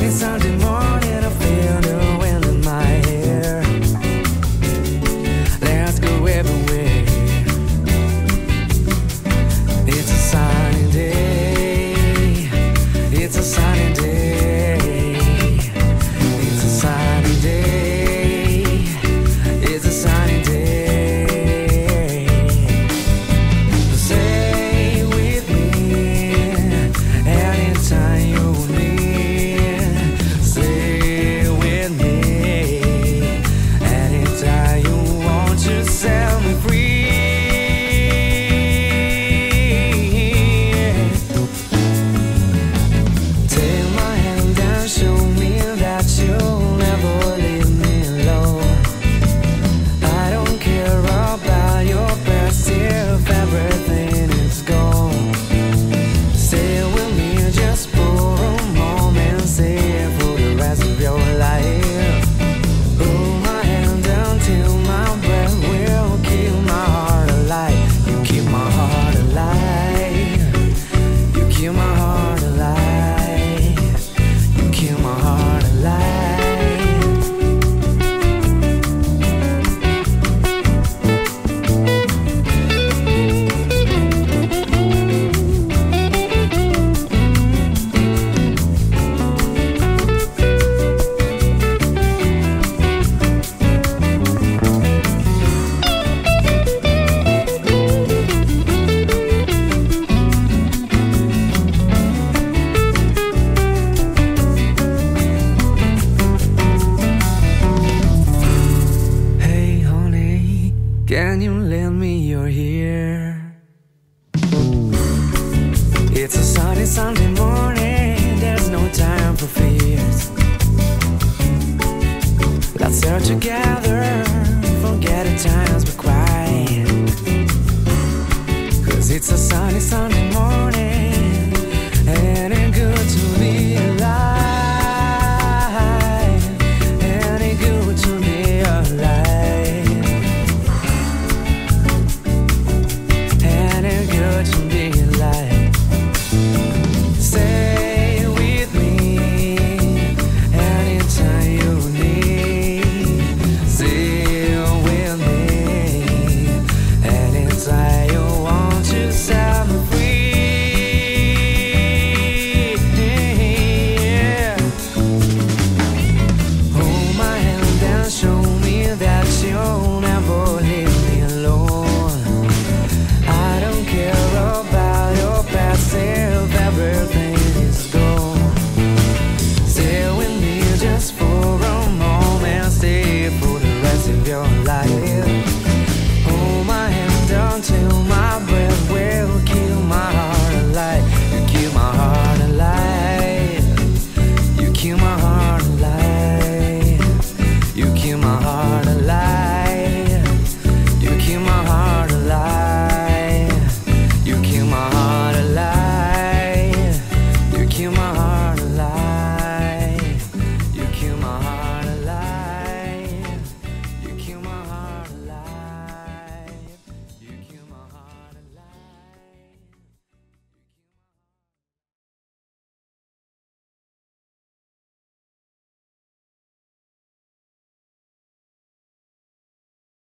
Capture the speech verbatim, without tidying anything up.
sunny Sunday morning, I feel the wind in my hair. Let's go everywhere. It's a sunny day. It's a sunny day. It's a sunny day. It's a sunny day. Stay with me anytime you need. Stay with me anytime you want to set me free. Take my hand and show me that you'll never leave me alone. I don't care about your past if everything is gone. Stay with me just for a moment, stay for the rest of your life. Hold my hand until my breath will keep my heart alive. You keep my heart alive. You keep my heart alive. You keep my heart alive. Hey honey, can you lend me your ear? It's a sunny Sunday morning, there's no time for fears. Let's start together, forget the times we're quiet. Cause it's a sunny Sunday